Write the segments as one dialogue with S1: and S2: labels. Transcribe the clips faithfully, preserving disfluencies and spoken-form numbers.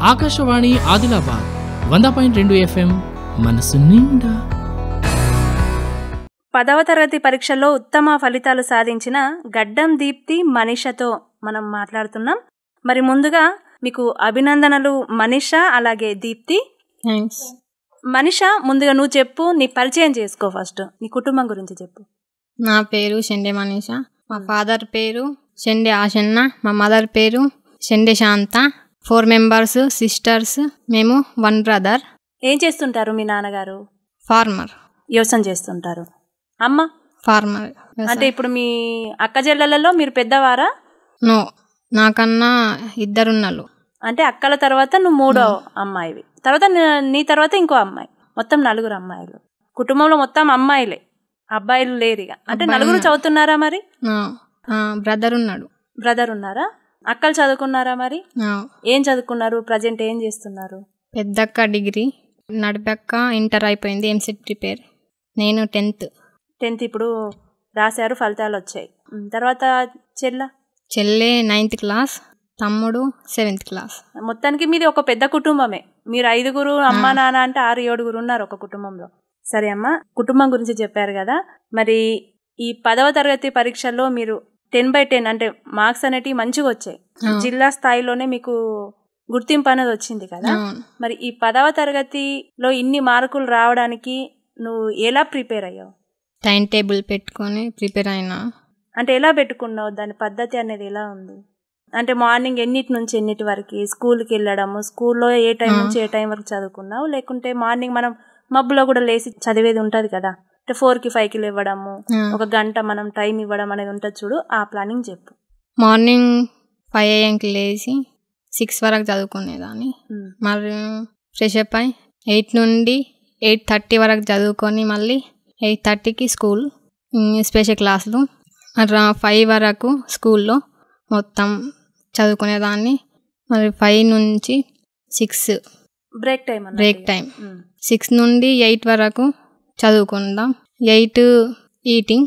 S1: ఆకాశవాణి ఆదిలాబాద్ వంద పాయింట్ రెండు ఎఫ్ఎం మనసు నిండా.
S2: పదవ తరగతి పరీక్షల్లో ఉత్తమ ఫలితాలు సాధించిన గడ్డం దీప్తి మనీషతో మనం మాట్లాడుతున్నాం. మరి ముందుగా మీకు అభినందనలు మనీష, అలాగే దీప్తి.
S3: థ్యాంక్స్.
S2: మనీష, ముందుగా నువ్వు చెప్పు, నీ పరిచయం చేసుకో. ఫస్ట్ నీ కుటుంబం గురించి చెప్పు.
S3: నా పేరు షెండే మనీష. మా ఫాదర్ పేరు షెండే ఆశన్న, మా మదర్ పేరు Shende Shanta. Four members sisters, మేము వన్ బ్రదర్.
S2: ఏం చేస్తుంటారు మీ నాన్నగారు?
S3: ఫార్మర్.
S2: వ్యవసాయం చేస్తుంటారు. అమ్మ?
S3: ఫార్మర్.
S2: అంటే ఇప్పుడు మీ అక్క చెల్లెలలో మీరు పెద్దవారా?
S3: నో, నాకన్నా ఇద్దరున్నారు.
S2: అంటే అక్కల తర్వాత నువ్వు మూడో అమ్మాయివి, తర్వాత నీ తర్వాత ఇంకో అమ్మాయి, మొత్తం నలుగురు అమ్మాయిలు. కుటుంబంలో మొత్తం అమ్మాయిలే, అబ్బాయిలు లేరు. అంటే నలుగురు చదువుతున్నారా? మరి
S3: బ్రదర్ ఉన్నాడు.
S2: బ్రదర్ ఉన్నారా? అక్కలు చదువుకున్నారా? మరి ఏం చదువుకున్నారు? ప్రజెంట్ ఏం చేస్తున్నారు?
S3: పెద్దక్క డిగ్రీ, నడిపక్క ఇంటర్ అయిపోయింది, ఎంసెట్ ప్రిపేర్. నేను టెన్త్.
S2: టెన్త్ ఇప్పుడు రాశారు, ఫలితాలు వచ్చాయి. తర్వాత చెల్ల?
S3: చెల్లె నైన్త్ క్లాస్, తమ్ముడు సెవెంత్ క్లాస్.
S2: మొత్తానికి మీది ఒక పెద్ద కుటుంబమే. మీరు ఐదుగురు, అమ్మ నాన్న అంటే ఆరు ఏడుగురు ఉన్నారు ఒక కుటుంబంలో. సరే అమ్మ, కుటుంబం గురించి చెప్పారు కదా. మరి ఈ పదవ తరగతి పరీక్షల్లో మీరు టెన్ బై టెన్ అంటే మార్క్స్ అనేటివి మంచిగా వచ్చాయి. జిల్లా స్థాయిలోనే మీకు గుర్తింపు అనేది వచ్చింది కదా. మరి ఈ పదవ తరగతిలో ఇన్ని మార్కులు రావడానికి నువ్వు ఎలా ప్రిపేర్ అయ్యావు?
S3: టైం టేబుల్ పెట్టుకొని ప్రిపేర్ అయినా.
S2: అంటే ఎలా పెట్టుకున్నావు? దాని పద్ధతి అనేది ఎలా ఉంది? అంటే మార్నింగ్ ఎన్నిటి నుంచి ఎన్నిటి వరకు స్కూల్కి వెళ్ళడము, స్కూల్లో ఏ టైం నుంచి ఏ టైం వరకు చదువుకున్నావు? లేకుంటే మార్నింగ్ మనం మబ్బులో కూడా లేచి చదివేది ఉంటుంది కదా, అంటే ఫోర్కి ఫైవ్కి లేవడము, ఒక గంట మనం టైం ఇవ్వడం అనేది ఉంటుంది చూడు, ఆ ప్లానింగ్ చెప్పు.
S3: మార్నింగ్ ఫైవ్ ఏఎంకి లేచి సిక్స్ వరకు చదువుకునేదాన్ని. మరి ఫ్రెష్ అప్ అయి ఎయిట్ నుండి ఎయిట్ థర్టీ వరకు చదువుకొని మళ్ళీ ఎయిట్ థర్టీకి స్కూల్, స్పెషల్ క్లాసులు. ఫైవ్ వరకు స్కూల్లో మొత్తం చదువుకునేదాన్ని. మరి ఫైవ్ నుంచి six
S2: break time.
S3: Break time six నుండి ఎయిట్ వరకు చదువుకుందాం. ఎయిట్ ఈటింగ్,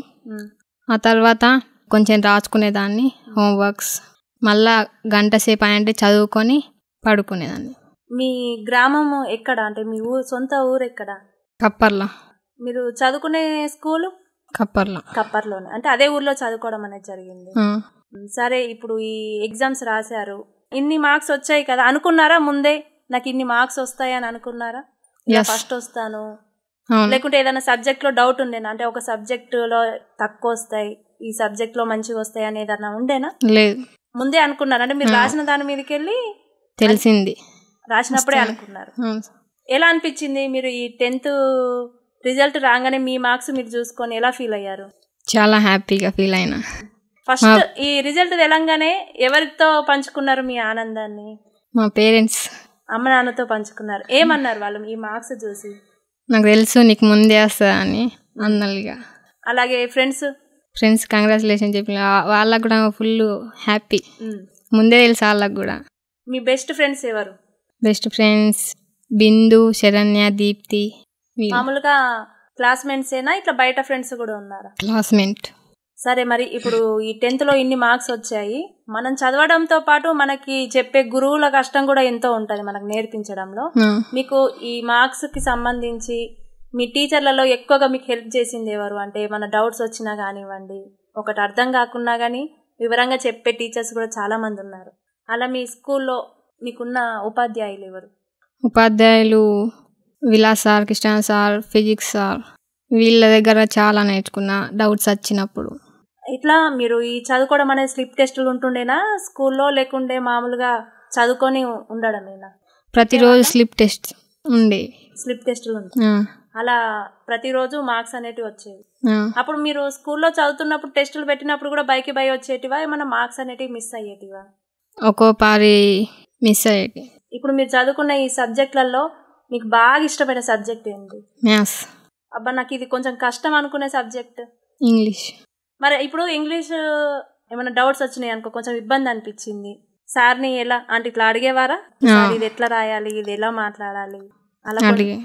S3: ఆ తర్వాత కొంచెం రాసుకునేదాన్ని హోంవర్క్స్. మళ్ళా గంట సేపు అంటే చదువుకొని పడుకునేదాన్ని.
S2: మీ గ్రామం ఎక్కడ? అంటే మీ ఊరు సొంత ఊరు ఎక్కడ?
S3: కప్పర్లో.
S2: మీరు చదువుకునే స్కూలు?
S3: కప్పర్లో.
S2: కప్పర్లోనే. అంటే అదే ఊర్లో చదువుకోవడం అనేది జరిగింది. సరే, ఇప్పుడు ఈ ఎగ్జామ్స్ రాశారు, ఇన్ని మార్క్స్ వచ్చాయి కదా, అనుకున్నారా ముందే నాకు ఇన్ని మార్క్స్ వస్తాయి అని అనుకున్నారా? ఇలా ఫస్ట్ వస్తాను, లేకుంటే ఏదైనా సబ్జెక్ట్ లో డౌట్ ఉండేనా? అంటే ఒక సబ్జెక్ట్ లో తక్కువ వస్తాయి, ఈ సబ్జెక్ట్ లో మంచిగా వస్తాయి అని ఏదన్నా ఉండేనా?
S3: లేదు,
S2: ముందే అనుకున్నారు. అంటే మీరు రాసిన దాని మీదకి వెళ్ళి
S3: తెలిసింది,
S2: రాసినప్పుడే అనుకున్నారు. ఎలా అనిపించింది మీరు ఈ టెన్త్ రిజల్ట్ రాగానే మీ మార్క్స్ మీరు చూసుకొని ఎలా ఫీల్ అయ్యారు?
S3: చాలా హ్యాపీగా ఫీల్ అయినా.
S2: ఫస్ట్ ఈ రిజల్ట్ తెలంగానే ఎవరితో పంచుకున్నారు మీ ఆనందాన్ని?
S3: మా పేరెంట్స్,
S2: అమ్మ నాన్నతో పంచుకున్నారు. ఏమన్నారు వాళ్ళు ఈ మార్క్స్ చూసి?
S3: నాకు తెలుసు నీకు ముందే వస్తా అని అన్నలుగా.
S2: అలాగే ఫ్రెండ్స్?
S3: ఫ్రెండ్స్ కంగ్రాచులేషన్ చెప్పిన వాళ్ళకు కూడా ఫుల్ హ్యాపీ, ముందే తెలుసు వాళ్ళకు కూడా.
S2: మీ బెస్ట్ ఫ్రెండ్స్ ఎవరు?
S3: Best friends Bindu, Saranya, Deepthi.
S2: మామూలుగా క్లాస్మేట్స్ ఏనా, ఇట్లా బయట ఫ్రెండ్స్ కూడా ఉన్నారా?
S3: క్లాస్మేట్.
S2: సరే, మరి ఇప్పుడు ఈ టెన్త్ లో ఇన్ని మార్క్స్ వచ్చాయి, మనం చదవడంతో పాటు మనకి చెప్పే గురువుల కష్టం కూడా ఎంతో ఉంటది మనకు నేర్పించడంలో. మీకు ఈ మార్క్స్ కి సంబంధించి మీ టీచర్లలో ఎక్కువగా మీకు హెల్ప్ చేసింది ఎవరు? అంటే ఏమైనా డౌట్స్ వచ్చినా కానివ్వండి, ఒకటి అర్థం కాకున్నా కానీ వివరంగా చెప్పే టీచర్స్ కూడా చాలా మంది ఉన్నారు. అలా మీ స్కూల్లో మీకున్న ఉపాధ్యాయులు ఎవరు?
S3: ఉపాధ్యాయులు Vilas sir, Krishna sir, physics sir, వీళ్ళ దగ్గర చాలా నేర్చుకున్నా డౌట్స్ వచ్చినప్పుడు.
S2: ఇట్లా మీరు ఈ చదువుకోవడం అనేది స్లిప్ టెస్టులు ఉంటుండేనా స్కూల్లో, లేకుంటే మామూలుగా చదువుకొని ఉండడమేనా?
S3: ప్రతిరోజు స్లిప్ టెస్ట్ ఉండే.
S2: స్లిప్ టెస్టులు ఉంటాయి, అలా ప్రతిరోజు మార్క్స్ అనేటివి వచ్చేవి. అప్పుడు మీరు స్కూల్లో చదువుతున్నప్పుడు టెస్టులు పెట్టినప్పుడు కూడా బైకి బై వచ్చేటివా, ఏమన్నా మార్క్స్ అనేటివి మిస్ అయ్యేటివా?
S3: ఒక్కో పారి మిస్ అయ్యేటి.
S2: ఇప్పుడు మీరు చదువుకున్న ఈ సబ్జెక్టులలో మీకు బాగా ఇష్టమైన సబ్జెక్ట్ ఏంటి?
S3: మ్యాథ్స్.
S2: అబ్బా, నాకు ఇది కొంచెం కష్టం అనుకునే సబ్జెక్ట్
S3: ఇంగ్లీష్.
S2: మరి ఇప్పుడు ఇంగ్లీష్ ఏమైనా డౌట్స్ వచ్చినాయి అనుకో, కొంచెం ఇబ్బంది అనిపించింది, సార్ని ఎలా అంటే ఇట్లా అడిగేవారా? సార్ ఇది ఎట్లా రాయాలి, ఇది ఎలా మాట్లాడాలి అలా?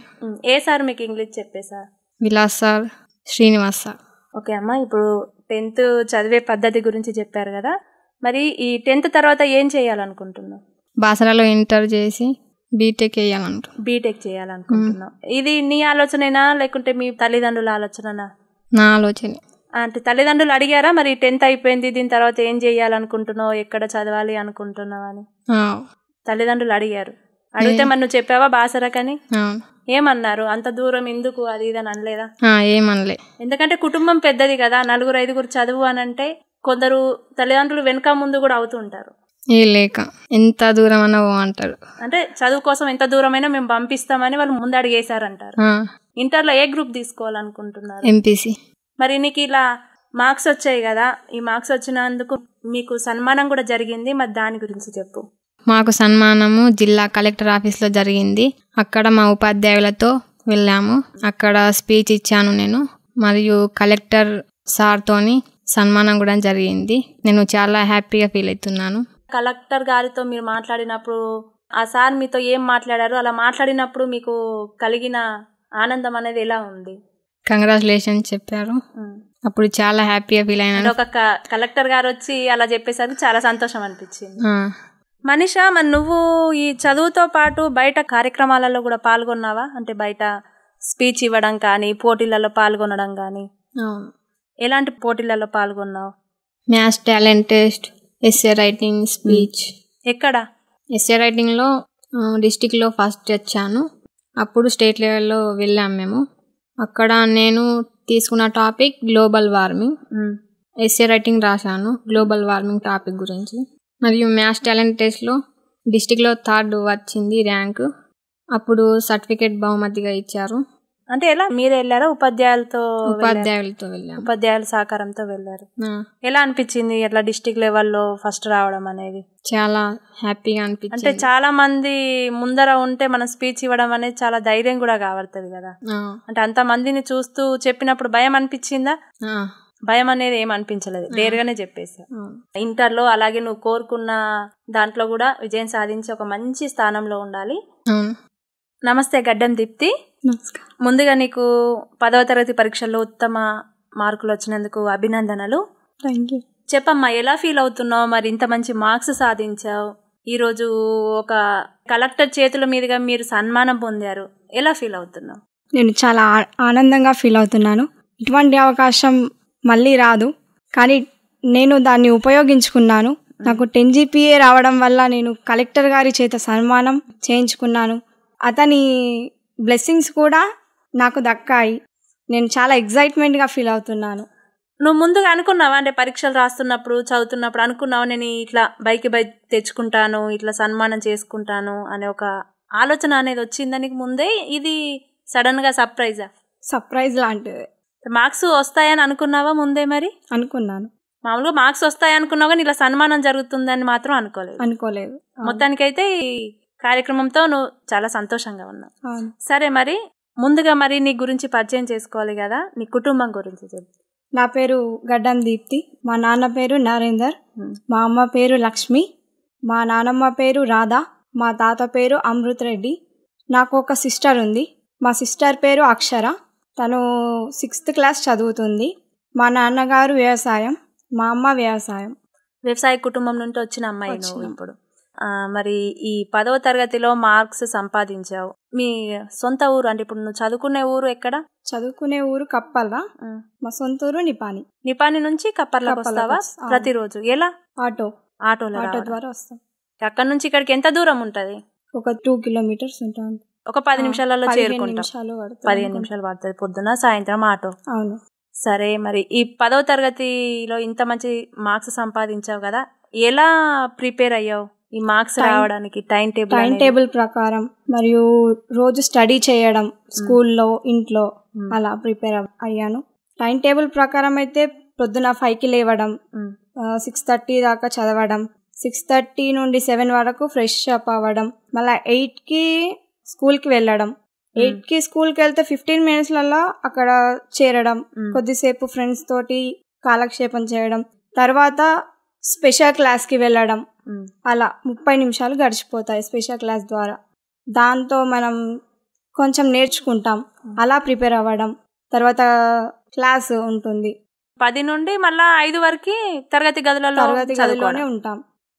S2: ఏ సార్ మీకు ఇంగ్లీష్ చెప్పే sir?
S3: Vilas sir, Srinivas sir.
S2: Okay అమ్మ, ఇప్పుడు టెన్త్ చదివే పద్ధతి గురించి చెప్పారు కదా, మరి ఈ టెన్త్ తర్వాత ఏం చేయాలనుకుంటున్నావు?
S3: బాసరాలో ఇంటర్ చేసి బీటెక్ చేయాలంట.
S2: బీటెక్ చేయాలనుకుంటున్నావు. ఇది నీ ఆలోచనేనా లేకుంటే మీ తల్లిదండ్రుల ఆలోచననా?
S3: నా ఆలోచన.
S2: అంటే తల్లిదండ్రులు అడిగారా మరి టెన్త్ అయిపోయింది దీని తర్వాత ఏం చేయాలనుకుంటున్నావు, ఎక్కడ చదవాలి అనుకుంటున్నావు అని? తల్లిదండ్రులు అడిగారు. అడిగితే మరి నువ్వు చెప్పావా బాసరకని? ఏమన్నారు? అంత దూరం ఎందుకు అది ఇది అని అనలేదా?
S3: ఏమనలే.
S2: ఎందుకంటే కుటుంబం పెద్దది కదా, నలుగురు ఐదుగురు చదువు అని అంటే కొందరు తల్లిదండ్రులు వెనక ముందు కూడా అవుతుంటారు.
S3: ఏ లేక ఎంత దూరం అన్నా అంటారు.
S2: అంటే చదువు కోసం ఎంత దూరమైనా మేము పంపిస్తామని వాళ్ళు ముందు అడిగేశారంటారు. ఇంటర్లో ఏ గ్రూప్ తీసుకోవాలనుకుంటున్నారు?
S3: ఎంపీసీ.
S2: మరి నీకు ఇలా మార్క్స్ వచ్చాయి కదా, ఈ మార్క్స్ వచ్చినందుకు మీకు సన్మానం కూడా జరిగింది, మరి దాని గురించి చెప్పు.
S3: మాకు సన్మానము జిల్లా కలెక్టర్ ఆఫీస్లో జరిగింది. అక్కడ మా ఉపాధ్యాయులతో వెళ్ళాము. అక్కడ స్పీచ్ ఇచ్చాను నేను, మరియు కలెక్టర్ సార్తోని సన్మానం కూడా జరిగింది. నేను చాలా హ్యాపీగా ఫీల్ అవుతున్నాను.
S2: కలెక్టర్ గారితో మీరు మాట్లాడినప్పుడు ఆ సార్ మీతో ఏం మాట్లాడారు, అలా మాట్లాడినప్పుడు మీకు కలిగిన ఆనందం అనేది ఎలా ఉంది?
S3: కంగ్రాచులేషన్స్ చెప్పారు. అప్పుడు చాలా హ్యాపీగా ఫీల్ అయినాను.
S2: ఒక కలెక్టర్ గారు వచ్చి అలా చెప్పేసరికి చాలా సంతోషం అనిపించింది. మనీషా, మరి నువ్వు ఈ చదువుతో పాటు బయట కార్యక్రమాలలో కూడా పాల్గొన్నావా? అంటే బయట స్పీచ్ ఇవ్వడం కానీ, పోటీలలో పాల్గొనడం కానీ? ఎలాంటి పోటీలలో పాల్గొన్నావు?
S3: Maths talent test, SA writing, speech.
S2: ఎక్కడ?
S3: ఎస్ఏ రైటింగ్లో డిస్టిక్లో ఫస్ట్ వచ్చాను. అప్పుడు స్టేట్ లెవెల్లో వెళ్ళాము మేము. అక్కడ నేను తీసుకున్న topic global warming. SA writing రాశాను గ్లోబల్ వార్మింగ్ టాపిక్ గురించి. మరియు మ్యాథ్స్ టాలెంట్ టెస్ట్లో డిస్టిక్లో థర్డ్ వచ్చింది ర్యాంకు. అప్పుడు సర్టిఫికేట్ బహుమతిగా ఇచ్చారు.
S2: అంటే ఎలా మీరే వెళ్ళారా? ఉపాధ్యాయులతో?
S3: ఉపాధ్యాయులతో వెళ్ళాము.
S2: ఉపాధ్యాయుల సహకారంతో వెళ్ళారు. ఎలా అనిపించింది అట్లా డిస్టిక్ లెవెల్లో ఫస్ట్ రావడం అనేది?
S3: చాలా హ్యాపీగా అనిపించింది.
S2: అంటే చాలా మంది ముందర ఉంటే మనం స్పీచ్ ఇవ్వడం అనేది చాలా ధైర్యం కూడా కావడుతుంది కదా. అంటే అంత మందిని చూస్తూ చెప్పినప్పుడు భయం అనిపించిందా? భయం అనేది ఏం అనిపించలేదు, డేర్గానే చెప్పేసా. ఇంటర్లో అలాగే నువ్వు కోరుకున్న దాంట్లో కూడా విజయం సాధించి ఒక మంచి స్థానంలో ఉండాలి. నమస్తే గడ్డం దీప్తి. ముందుగా నీకు పదవ తరగతి పరీక్షల్లో ఉత్తమ మార్కులు వచ్చినందుకు అభినందనలు.
S3: Thank you.
S2: చెప్పమ్మా, ఎలా ఫీల్ అవుతున్నావు? మరి ఇంత మంచి మార్క్స్ సాధించావు, ఈరోజు ఒక కలెక్టర్ చేతుల మీదుగా మీరు సన్మానం పొందారు, ఎలా ఫీల్ అవుతున్నావు?
S4: నేను చాలా ఆనందంగా ఫీల్ అవుతున్నాను. ఇటువంటి అవకాశం మళ్ళీ రాదు, కానీ నేను దాన్ని ఉపయోగించుకున్నాను. నాకు టెన్ జీపీఏ రావడం వల్ల నేను కలెక్టర్ గారి చేత సన్మానం చేయించుకున్నాను. అతని బ్లెస్సింగ్స్ కూడా నాకు దక్కాయి. నేను చాలా ఎగ్జైట్మెంట్గా ఫీల్ అవుతున్నాను.
S2: నువ్వు ముందుగా అనుకున్నావా? అంటే పరీక్షలు రాస్తున్నప్పుడు చదువుతున్నప్పుడు అనుకున్నావా నేను ఇట్లా బైక్ బైక్ తెచ్చుకుంటాను, ఇట్లా సన్మానం చేసుకుంటాను అనే ఒక ఆలోచన అనేది వచ్చిందా నీకు ముందే? ఇది సడన్గా సర్ప్రైజా?
S4: సర్ప్రైజ్ లాంటిది.
S2: మార్క్స్ వస్తాయని అనుకున్నావా ముందే? మరి
S4: అనుకున్నాను.
S2: మామూలుగా మార్క్స్ వస్తాయి అనుకున్నావు కానీ ఇలా సన్మానం జరుగుతుందని మాత్రం అనుకోలేదు.
S4: అనుకోలేదు.
S2: మొత్తానికైతే ఈ కార్యక్రమంతో నువ్వు చాలా సంతోషంగా ఉన్నావు. సరే, మరి ముందుగా మరి నీ గురించి పరిచయం చేసుకోవాలి కదా, నీ కుటుంబం గురించి చెప్పు.
S4: నా పేరు గడ్డం దీప్తి. మా నాన్న పేరు నరేందర్, మా అమ్మ పేరు లక్ష్మి, మా నానమ్మ పేరు రాధా, మా తాత పేరు అమృత్ రెడ్డి. నాకు ఒక సిస్టర్ ఉంది. మా సిస్టర్ పేరు అక్షర. తను సిక్స్త్ క్లాస్ చదువుతుంది. మా నాన్నగారు వ్యవసాయం, మా అమ్మ వ్యవసాయం.
S2: వ్యవసాయ కుటుంబం నుండి వచ్చిన అమ్మాయి నువ్వు ఇప్పుడు. మరి ఈ పదవ తరగతిలో మార్క్స్ సంపాదించావు. మీ సొంత ఊరు అంటే ఇప్పుడు నువ్వు చదువుకునే ఊరు ఎక్కడ?
S4: చదువుకునే ఊరు కప్పర్ల. మా సొంత ఊరు నిపాని.
S2: నిపాని నుంచి కప్పర్లకు వస్తావా ప్రతిరోజు? ఎలా?
S4: ఆటో.
S2: ఆటోలో
S4: ఆటో ద్వారా వస్తాం.
S2: అక్కడ నుంచి ఇక్కడికి ఎంత దూరం ఉంటది?
S4: ఒక టూ కిలోమీటర్స్ ఉంటుంది.
S2: ఒక పది నిమిషాలలో చేరుకుంటాం. పదిహేను నిమిషాలు పడుతుంది పొద్దున సాయంత్రం ఆటో.
S4: అవును.
S2: సరే, మరి ఈ పదవ తరగతిలో ఇంత మంచి మార్క్స్ సంపాదించావు కదా, ఎలా ప్రిపేర్ అయ్యావు ఈ మార్క్స్ రావడానికి? టైం టేబుల్
S4: టైం టేబుల్ ప్రకారం మరియు రోజు స్టడీ చేయడం స్కూల్లో ఇంట్లో అలా ప్రిపేర్ అయ్యాను. టైం టేబుల్ ప్రకారం అయితే పొద్దున ఫైవ్కి లేవడం, సిక్స్ థర్టీ దాకా చదవడం, సిక్స్ థర్టీ నుండి సెవెన్ వరకు ఫ్రెష్ అప్ అవ్వడం, మళ్ళీ ఎయిట్కి స్కూల్కి వెళ్ళడం. ఎయిట్కి స్కూల్కి వెళ్తే ఫిఫ్టీన్ మినిట్స్లలో అక్కడ చేరడం, కొద్దిసేపు ఫ్రెండ్స్ తోటి కాలక్షేపం చేయడం, తర్వాత స్పెషల్ క్లాస్కి వెళ్ళడం. అలా ముప్పై నిమిషాలు గడిచిపోతాయి స్పెషల్ క్లాస్ ద్వారా. దాంతో మనం కొంచెం నేర్చుకుంటాం. అలా ప్రిపేర్ అవ్వడం. తర్వాత క్లాస్ ఉంటుంది.
S2: పది నుండి మళ్ళీ ఐదు వరకు తరగతి గదులలో
S4: తరగతి గదిలోనే ఉంటాం.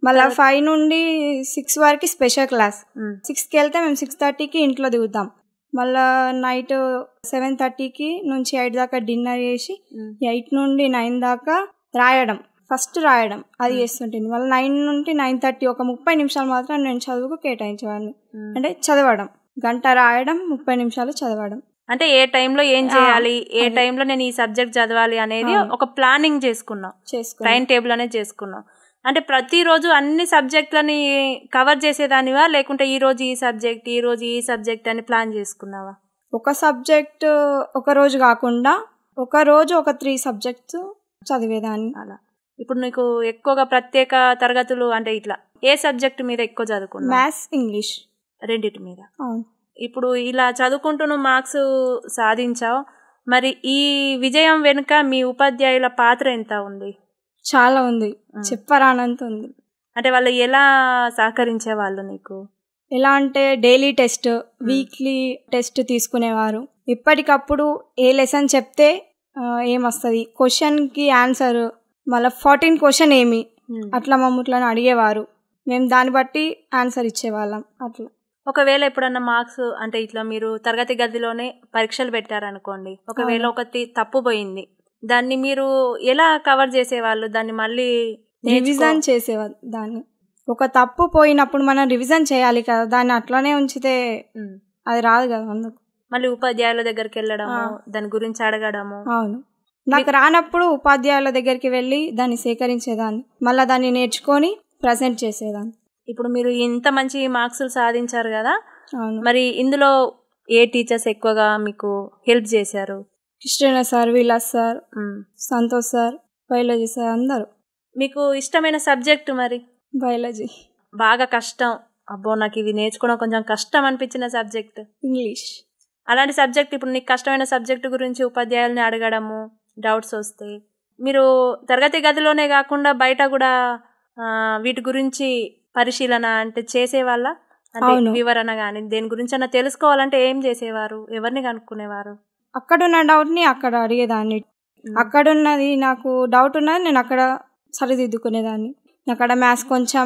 S4: మళ్ళీ ఫైవ్ నుండి సిక్స్ వరకు స్పెషల్ క్లాస్. సిక్స్కి వెళ్తే మేము సిక్స్ థర్టీకి ఇంట్లో దిగుతాం. మళ్ళా నైట్ సెవెన్ థర్టీకి నుంచి ఎయిట్ దాకా డిన్నర్ చేసి ఎయిట్ నుండి నైన్ దాకా రాయడం, ఫస్ట్ రాయడం అది చేస్తుంటుంది. మళ్ళీ నైన్ నుండి నైన్ థర్టీ ఒక ముప్పై నిమిషాలు మాత్రం నేను చదువుకు కేటాయించేవాడిని. అంటే చదవడం, గంట రాయడం, ముప్పై నిమిషాలు చదవడం.
S2: అంటే ఏ టైంలో ఏం చేయాలి, ఏ టైంలో నేను ఈ సబ్జెక్ట్ చదవాలి అనేది ఒక ప్లానింగ్ చేసుకున్నాం, టైం టేబుల్ అనేది చేసుకున్నాం. అంటే ప్రతిరోజు అన్ని సబ్జెక్టులని కవర్ చేసేదానివా, లేకుంటే ఈ రోజు ఈ సబ్జెక్ట్ ఈ రోజు ఈ సబ్జెక్ట్ అని ప్లాన్ చేసుకున్నావా?
S4: ఒక సబ్జెక్ట్ ఒక రోజు కాకుండా ఒక రోజు ఒక త్రీ సబ్జెక్ట్స్ చదివేదాన్ని.
S2: అలా ఇప్పుడు నీకు ఎక్కువగా ప్రత్యేక తరగతులు అంటే ఇట్లా ఏ సబ్జెక్ట్ మీద ఎక్కువ చదువుకున్నావు?
S4: మ్యాథ్స్, ఇంగ్లీష్
S2: రెండిటి మీద.
S4: అవును.
S2: ఇప్పుడు ఇలా చదువుకుంటూ నువ్వు మార్క్స్ సాధించావు, మరి ఈ విజయం వెనుక మీ ఉపాధ్యాయుల పాత్ర ఎంత ఉంది?
S4: చాలా ఉంది, చెప్పరానంత ఉంది.
S2: అంటే వాళ్ళు ఎలా సహకరించే వాళ్ళు నీకు?
S4: ఎలా అంటే డైలీ టెస్ట్, వీక్లీ టెస్ట్ తీసుకునేవారు. ఎప్పటికప్పుడు ఏ లెసన్ చెప్తే ఏమొస్తుంది, క్వశ్చన్కి ఆన్సర్, మళ్ళీ ఫార్టీన్ క్వశ్చన్ ఏమి, అట్లా మమ్మల్ని అడిగేవారు. మేము దాన్ని బట్టి ఆన్సర్ ఇచ్చేవాళ్ళం. అట్లా
S2: ఒకవేళ ఎప్పుడన్నా మార్క్స్ అంటే ఇట్లా మీరు తరగతి గదిలోనే పరీక్షలు పెట్టారనుకోండి, ఒకవేళ ఒకటి తప్పు పోయింది, దాన్ని మీరు ఎలా కవర్ చేసేవాళ్ళు? దాన్ని మళ్ళీ
S4: రివిజన్ చేసేవాళ్ళు. దాన్ని ఒక తప్పు పోయినప్పుడు మనం రివిజన్ చేయాలి కదా, దాన్ని అట్లానే ఉంచితే అది రాదు కదా. అందుకు
S2: మళ్ళీ ఉపాధ్యాయుల దగ్గరికి వెళ్ళడము, దాని గురించి అడగడము.
S4: అవును, నాకు రానప్పుడు ఉపాధ్యాయుల దగ్గరికి వెళ్ళి దాన్ని సేకరించేదాన్ని, మళ్ళీ దాన్ని నేర్చుకొని ప్రజెంట్ చేసేదాన్ని.
S2: ఇప్పుడు మీరు ఇంత మంచి మార్క్స్ సాధించారు కదా, మరి ఇందులో ఏ టీచర్స్ ఎక్కువగా మీకు హెల్ప్ చేశారు?
S4: Krishna sir, Vilas sir, Santosh sir, biology sir, అందరూ.
S2: మీకు ఇష్టమైన సబ్జెక్ట్ మరి?
S4: బయాలజీ.
S2: బాగా కష్టం, అబ్బో నాకు ఇది నేర్చుకోవడం కొంచెం కష్టం అనిపించిన సబ్జెక్ట్?
S4: ఇంగ్లీష్.
S2: అలాంటి సబ్జెక్ట్ ఇప్పుడు నీకు కష్టమైన సబ్జెక్టు గురించి ఉపాధ్యాయుల్ని అడగడము, డౌట్స్ వస్తే మీరు తరగతి గదిలోనే కాకుండా బయట కూడా వీటి గురించి పరిశీలన అంటే చేసేవాళ్ళ? అంటే వివరణ కానీ దేని గురించి అన్న తెలుసుకోవాలంటే ఏం చేసేవారు, ఎవరిని కనుక్కునేవారు?
S4: అక్కడున్న డౌట్ని అక్కడ అడిగేదాన్ని, అక్కడున్నది నాకు డౌట్ ఉన్నది నేను అక్కడ సరిదిద్దుకునేదాన్ని. అక్కడ మ్యాథ్స్ కొంచెం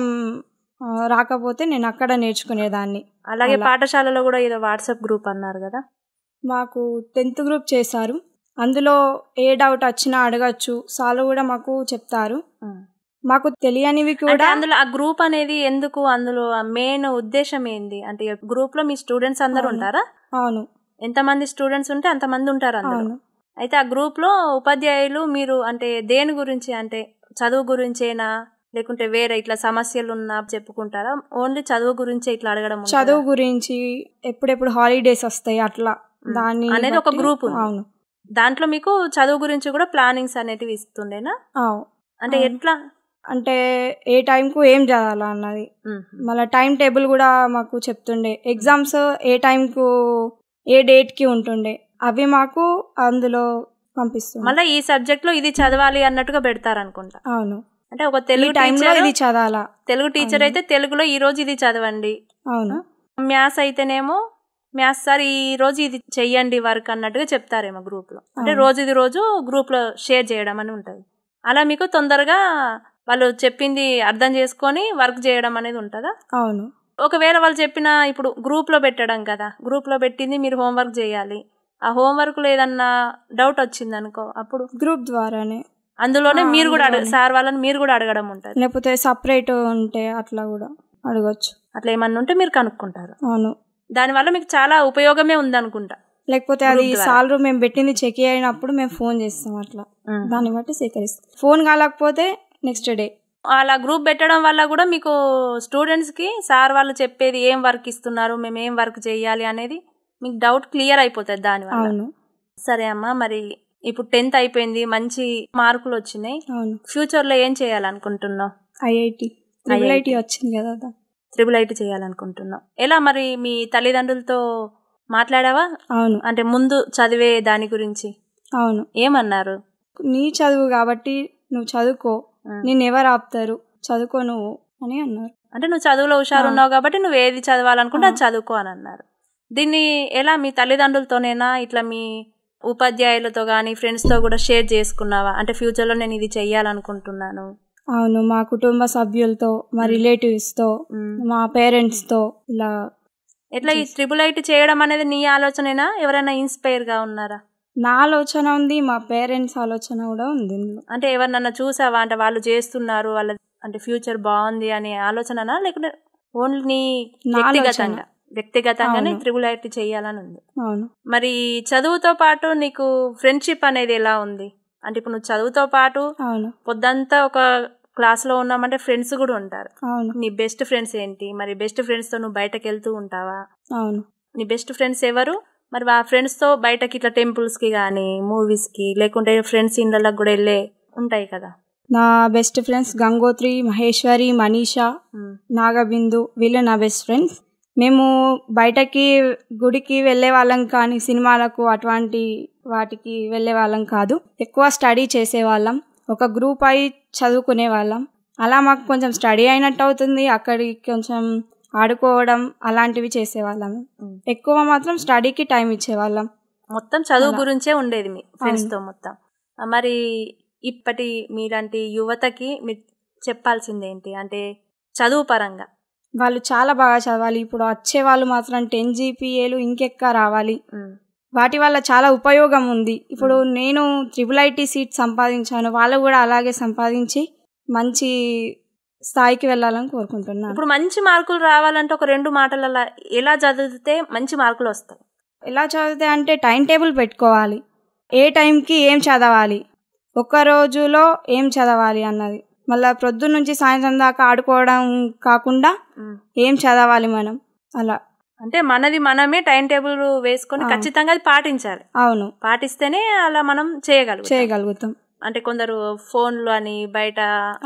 S4: రాకపోతే నేను అక్కడ నేర్చుకునేదాన్ని.
S2: అలాగే పాఠశాలలో కూడా ఏదో వాట్సాప్ గ్రూప్ అన్నారు కదా?
S4: మాకు టెన్త్ గ్రూప్ చేశారు, అందులో ఏ డౌట్ వచ్చినా అడగచ్చు, సార్లు కూడా మాకు చెప్తారు. మాకు తెలియనివి కూడా.
S2: అందులో ఆ గ్రూప్ అనేది ఎందుకు, అందులో మెయిన్ ఉద్దేశం ఏంది? అంటే గ్రూప్ లో మీ స్టూడెంట్స్ అందరు ఉంటారా?
S4: అవును,
S2: ఎంతమంది స్టూడెంట్స్ ఉంటే అంతమంది ఉంటారు అందులో. అయితే ఆ గ్రూప్ లో ఉపాధ్యాయులు మీరు అంటే దేని గురించి, అంటే చదువు గురించేనా లేకుంటే వేరే ఇట్లా సమస్యలు ఉన్నా చెప్పుకుంటారా? ఓన్లీ చదువు గురించి ఇట్లా అడగడం?
S4: చదువు గురించి, ఎప్పుడెప్పుడు హాలిడేస్ వస్తాయి అట్లా, దాని
S2: అనేది ఒక గ్రూప్.
S4: అవును,
S2: దాంట్లో మీకు చదువు గురించి కూడా ప్లానింగ్స్ అనేటివి ఇస్తుండేనా? అంటే ఎట్లా
S4: అంటే ఏ టైంకు ఏం చదవాలా అన్నది, మళ్ళీ టైం టేబుల్ కూడా మాకు చెప్తుండే. ఎగ్జామ్స్ ఏ టైంకు ఏ డేట్కి ఉంటుండే అవి మాకు అందులో పంపిస్తుంది.
S2: మళ్ళీ ఈ సబ్జెక్ట్ లో ఇది చదవాలి అన్నట్టుగా పెడతారు అనుకుంటా.
S4: అవును,
S2: అంటే ఒక తెలుగు
S4: టైంలో ఇది చదవాలా,
S2: తెలుగు టీచర్ అయితే తెలుగులో ఈ రోజు ఇది చదవండి.
S4: అవును,
S2: మ్యాథ్స్ అయితేనేమో మ్యాథ్స్ సార్ ఈ రోజు ఇది చెయ్యండి వర్క్ అన్నట్టుగా చెప్తారేమో గ్రూప్ లో. అంటే రోజు ఇది రోజు గ్రూప్ లో షేర్ చేయడం అని ఉంటది. అలా మీకు తొందరగా వాళ్ళు చెప్పింది అర్థం చేసుకొని వర్క్ చేయడం అనేది ఉంటుందా?
S4: అవును.
S2: ఒకవేళ వాళ్ళు చెప్పిన ఇప్పుడు గ్రూప్ లో పెట్టడం కదా, గ్రూప్ లో పెట్టింది మీరు హోంవర్క్ చేయాలి, ఆ హోంవర్క్ లో ఏదన్నా డౌట్ వచ్చింది అనుకో, అప్పుడు
S4: గ్రూప్ ద్వారానే
S2: అందులోనే మీరు కూడా అడగ సార్ వాళ్ళని మీరు కూడా అడగడం ఉంటుంది.
S4: లేకపోతే సపరేట్ ఉంటే అట్లా కూడా అడగచ్చు.
S2: అట్లా ఏమన్నా ఉంటే మీరు కనుక్కుంటారు.
S4: అవును,
S2: దానివల్ల మీకు చాలా ఉపయోగమే ఉంది అనుకుంటా.
S4: లేకపోతే అది సార్లు మేము పెట్టింది చెక్ అయినప్పుడు మేము ఫోన్ చేస్తాం, అట్లా దాన్ని బట్టి సేకరిస్తాం. ఫోన్ కాలేకపోతే నెక్స్ట్ డే.
S2: అలా గ్రూప్ పెట్టడం వల్ల కూడా మీకు స్టూడెంట్స్ కి సార్ వాళ్ళు చెప్పేది ఏం వర్క్ ఇస్తున్నారు, మేము ఏం వర్క్ చేయాలి అనేది మీకు డౌట్ క్లియర్ అయిపోతుంది దానివల్ల.
S4: అవును.
S2: సరే అమ్మా, మరి ఇప్పుడు టెన్త్ అయిపోయింది, మంచి మార్కులు వచ్చినాయి, ఫ్యూచర్ లో ఏం చేయాలనుకుంటున్నావు?
S4: ఐఐటి ట్రిపుల్ ఐటీ వచ్చింది కదా,
S2: ట్రిపుల్ ఐటీ చేయాలనుకుంటున్నావు. ఎలా మరి మీ తల్లిదండ్రులతో మాట్లాడావా?
S4: అవును.
S2: అంటే ముందు చదివే దాని గురించి?
S4: అవును.
S2: ఏమన్నారు?
S4: నీ చదువు కాబట్టి నువ్వు చదువుకో, నేను ఎవరు ఆపుతారు, చదువుకో నువ్వు అని అన్నారు.
S2: అంటే నువ్వు చదువులో హుషారు ఉన్నావు కాబట్టి నువ్వు ఏది చదవాలనుకుంటే అది చదువుకో అని అన్నారు. దీన్ని ఎలా మీ తల్లిదండ్రులతోనేనా ఇట్లా మీ ఉపాధ్యాయులతో కానీ ఫ్రెండ్స్తో కూడా షేర్ చేసుకున్నావా? అంటే ఫ్యూచర్లో నేను ఇది చెయ్యాలనుకుంటున్నాను
S4: అవును, మా కుటుంబ సభ్యులతో, మా రిలేటివ్స్ తో, మా పేరెంట్స్ తో ఇలా.
S2: ఎట్లా ఈ ట్రిపుల్ ఐటీ చేయడం అనేది నీ ఆలోచనేనా, ఎవరైనా ఇన్స్పైర్ గా ఉన్నారా?
S4: నా ఆలోచన ఉంది, మా పేరెంట్స్ ఆలోచన కూడా ఉంది.
S2: అంటే ఎవరినన్నా చూసావా, అంటే వాళ్ళు చేస్తున్నారు, వాళ్ళ అంటే ఫ్యూచర్ బాగుంది అనే ఆలోచననా, లేకుంటే ఓన్లీ నీ వ్యక్తిగతంగా వ్యక్తిగతంగానే ట్రిపుల్ ఐటీ చేయాలని ఉంది?
S4: అవును.
S2: మరి చదువుతో పాటు నీకు ఫ్రెండ్షిప్ అనేది ఎలా ఉంది? అంటే ఇప్పుడు నువ్వు చదువుతో పాటు పొద్దంతా ఒక క్లాస్ లో ఉన్నామంటే ఫ్రెండ్స్ కూడా ఉంటారు. నీ బెస్ట్ ఫ్రెండ్స్ ఏంటి? మరి బెస్ట్ ఫ్రెండ్స్ తో నువ్వు బయటకు వెళ్తూ ఉంటావా?
S4: అవును.
S2: నీ బెస్ట్ ఫ్రెండ్స్ ఎవరు? మరి ఆ ఫ్రెండ్స్ తో బయటకి ఇట్లా టెంపుల్స్ కి గానీ, మూవీస్ కి, లేకుంటే ఫ్రెండ్స్ ఇండ్లకు కూడా వెళ్ళే ఉంటాయి కదా?
S4: నా బెస్ట్ ఫ్రెండ్స్ గంగోత్రి, మహేశ్వరి, మనీషా, నాగబిందు, వీళ్ళు నా బెస్ట్ ఫ్రెండ్స్. మేము బయటకి గుడికి వెళ్ళే వాళ్ళం కానీ సినిమాలకు అటువంటి వాటికి వెళ్ళే వాళ్ళం కాదు. ఎక్కువ స్టడీ చేసేవాళ్ళం, ఒక గ్రూప్ అయి చదువుకునే వాళ్ళం. అలా మాకు కొంచెం స్టడీ అయినట్టు అవుతుంది, అక్కడికి కొంచెం ఆడుకోవడం అలాంటివి చేసేవాళ్ళం. ఎక్కువ మాత్రం స్టడీకి టైం ఇచ్చేవాళ్ళం.
S2: మొత్తం చదువు గురించే ఉండేది మీ ఫ్రెండ్స్ తో మొత్తం. మరి ఇప్పటి మీలాంటి యువతకి మీరు చెప్పాల్సింది ఏంటి అంటే చదువు పరంగా?
S4: వాళ్ళు చాలా బాగా చదవాలి. ఇప్పుడు వచ్చే వాళ్ళు మాత్రం టెన్ జీపీఏలు ఇంకెక్క రావాలి. వాటి వల్ల చాలా ఉపయోగం ఉంది. ఇప్పుడు నేను ట్రిపుల్ ఐటీ సీట్ సంపాదించాను, వాళ్ళు కూడా అలాగే సంపాదించి మంచి స్థాయికి వెళ్ళాలని కోరుకుంటున్నాను.
S2: ఇప్పుడు మంచి మార్కులు రావాలంటే ఒక రెండు మాటలలో ఎలా చదివితే మంచి మార్కులు వస్తాయి?
S4: ఎలా చదివితే అంటే టైం టేబుల్ పెట్టుకోవాలి, ఏ టైంకి ఏం చదవాలి, ఒక్క రోజులో ఏం చదవాలి అన్నది. మళ్ళీ ప్రొద్దున నుంచి సాయంత్రం దాకా ఆడుకోవడం కాకుండా ఏం చదవాలి మనం. అలా
S2: అంటే మనది మనమే టైం టేబుల్ వేసుకొని ఖచ్చితంగా అది పాటించాలి.
S4: అవును,
S2: పాటిస్తేనే అలా మనం చేయగలుగుతాం
S4: చేయగలుగుతాం
S2: అంటే కొందరు ఫోన్లు అని బయట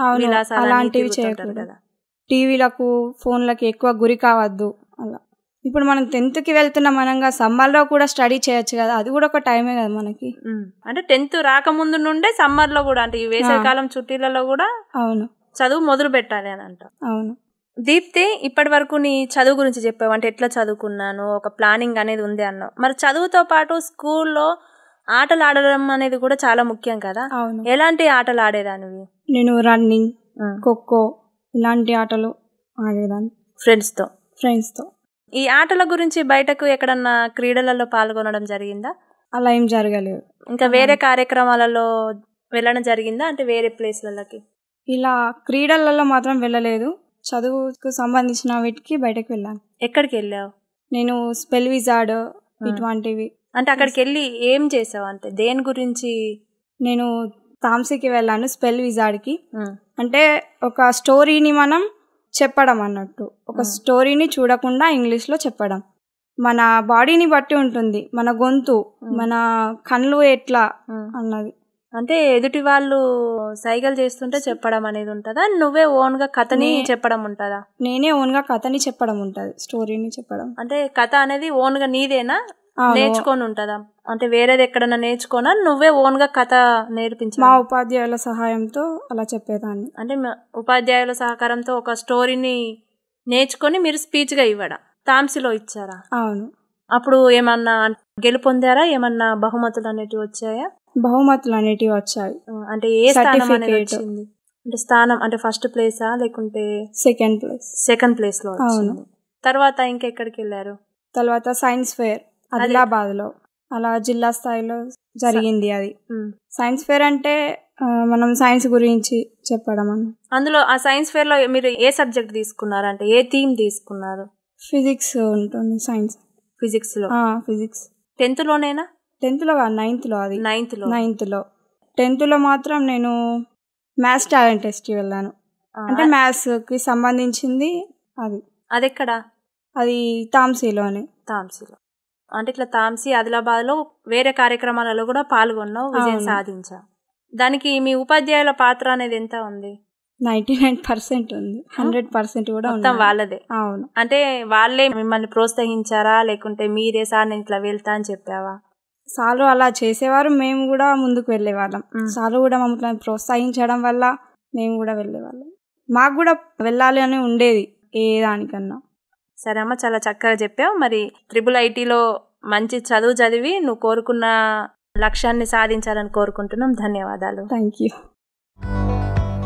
S4: అలాంటివి చేయకూడదు కదా, టీవీలకు ఫోన్లకి ఎక్కువ గురి కావద్దు. అలా ఇప్పుడు మనం టెన్త్ కి వెళ్తున్నాం అనగా సమ్మర్ లో కూడా స్టడీ చేయొచ్చు కదా, అది కూడా ఒక టైమే కదా మనకి.
S2: అంటే టెన్త్ రాకముందు నుండే సమ్మర్ లో కూడా అంటే ఈ వేసవికాలం చుట్టీలలో కూడా
S4: అవును
S2: చదువు మొదలు పెట్టాలి అని అంట.
S4: అవును.
S2: దీప్తి, ఇప్పటి వరకు నీ చదువు గురించి చెప్పావు, అంటే ఎట్లా చదువుకున్నాను, ఒక ప్లానింగ్ అనేది ఉంది అన్నావు. మరి చదువుతో పాటు స్కూల్లో ఆటలు ఆడడం అనేది కూడా చాలా ముఖ్యం కదా. ఎలాంటి ఆటలు ఆడేదానివి?
S4: నేను రన్నింగ్, ఖోఖో ఇలాంటి ఆటలు ఆడేదాన్ని
S2: ఫ్రెండ్స్ తో
S4: ఫ్రెండ్స్ తో
S2: ఈ ఆటల గురించి బయటకు ఎక్కడన్నా క్రీడలలో పాల్గొనడం జరిగిందా?
S4: అలా ఏం జరగలేదు.
S2: ఇంకా వేరే కార్యక్రమాలలో వెళ్ళడం జరిగిందా, అంటే వేరే ప్లేస్లకి?
S4: ఇలా క్రీడలలో మాత్రం వెళ్ళలేదు, చదువుకు సంబంధించిన వీటికి బయటకు వెళ్ళాను.
S2: ఎక్కడికి వెళ్ళావు?
S4: నేను స్పెల్ విజార్డ్ ఇటువంటివి.
S2: అంటే అక్కడికి వెళ్ళి ఏం చేసావు, అంటే దేని గురించి?
S4: నేను తాంసీకి వెళ్ళాను స్పెల్ విజార్డ్కి. అంటే ఒక స్టోరీని మనం చెప్పడం అన్నట్టు, ఒక స్టోరీని చూడకుండా ఇంగ్లీష్లో చెప్పడం. మన బాడీని బట్టి ఉంటుంది, మన గొంతు, మన కళ్ళు ఎట్లా అన్నది.
S2: అంటే ఎదుటి వాళ్ళు సైగలు చేస్తుంటే చెప్పడం అనేది ఉంటుందా, నువ్వే ఓన్ గా కథని చెప్పడం ఉంటుందా?
S4: నేనే ఓన్ గా కథని చెప్పడం ఉంటుంది, స్టోరీని చెప్పడం.
S2: అంటే కథ అనేది ఓన్ గా నీదేనా, నేర్చుకొని ఉంటుందా? అంటే వేరేది ఎక్కడన్నా నేర్చుకోనా, నువ్వే ఓన్ గా కథ నేర్పించా?
S4: మా ఉపాధ్యాయుల సహాయంతో అలా చెప్పేదాన్ని.
S2: అంటే ఉపాధ్యాయుల సహకారంతో ఒక స్టోరీని నేర్చుకొని మీరు స్పీచ్ గా ఇవ్వడం తాంసీలో ఇచ్చారా?
S4: అవును.
S2: అప్పుడు ఏమన్నా గెలుపొందారా, ఏమన్నా బహుమతులు అనేటివి వచ్చాయా?
S4: బహుమతులు అనేటివి వచ్చాయి.
S2: అంటే ఏ స్థానం అనేది వచ్చింది? అంటే స్థానం అంటే ఫస్ట్ ప్లేసా లేకుంటే
S4: సెకండ్ ప్లేస్?
S2: సెకండ్ ప్లేస్ లో వచ్చింది. తర్వాత ఇంకెక్కడికి వెళ్ళారు?
S4: తర్వాత సైన్స్ ఫేర్ ఆదిలాబాద్ లో, అలా జిల్లా స్థాయిలో జరిగింది అది. సైన్స్ ఫేర్ అంటే మనం సైన్స్ గురించి చెప్పడం అన్న.
S2: అందులో ఆ సైన్స్ ఫేర్ లో మీరు ఏ సబ్జెక్ట్ తీసుకున్నారు, అంటే ఏ థీమ్ తీసుకున్నారు?
S4: ఫిజిక్స్ ఉంటుంది సైన్స్.
S2: ఫిజిక్స్ లో?
S4: ఫిజిక్స్.
S2: టెన్త్ లోనేనా?
S4: టెన్త్ లో కాదు, నైన్త్ లో. అది
S2: నైన్త్ లో
S4: నైన్త్ లో టెన్త్ లో మాత్రం నేను మ్యాథ్స్ టాలెంట్ టెస్ట్ కి వెళ్ళాను. అంటే మ్యాథ్స్ కి సంబంధించింది అది.
S2: అది ఎక్కడ?
S4: అది తాంసీలోనే.
S2: తాంసీలో అంటే ఇట్లా తాంసీ ఆదిలాబాద్ లో వేరే కార్యక్రమాలలో కూడా పాల్గొన్నావు, విజయం సాధించా. దానికి మీ ఉపాధ్యాయుల పాత్ర అనేది ఎంత ఉంది?
S4: నైన్టీ నైన్ పర్సెంట్ ఉంది, హండ్రెడ్ పర్సెంట్ కూడా
S2: మొత్తం వాళ్ళదే.
S4: అవును.
S2: అంటే వాళ్ళే మిమ్మల్ని ప్రోత్సహించారా, లేకుంటే మీరే సార్ నేను ఇట్లా వెళ్తా అని చెప్పావా?
S4: సార్లు అలా చేసేవారు, మేము కూడా ముందుకు వెళ్ళేవాళ్ళం. సార్లు కూడా మమ్మల్ని ప్రోత్సహించడం వల్ల మేము కూడా వెళ్ళేవాళ్ళం. మాకు కూడా వెళ్ళాలి అని ఉండేది ఏ దానికన్నా.
S2: సరే అమ్మ, చాలా చక్కగా చెప్పావు. మరి ట్రిపుల్ ఐటీలో మంచి చదువు చదివి నువ్వు కోరుకున్న లక్ష్యాన్ని సాధించాలని కోరుకుంటున్నాం. ధన్యవాదాలు.
S4: Thank you.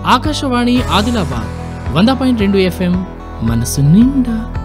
S1: ఆకాశవాణి ఆదిలాబాద్ వంద పాయింట్ రెండు ఎఫ్ఎం మనసు నిండా.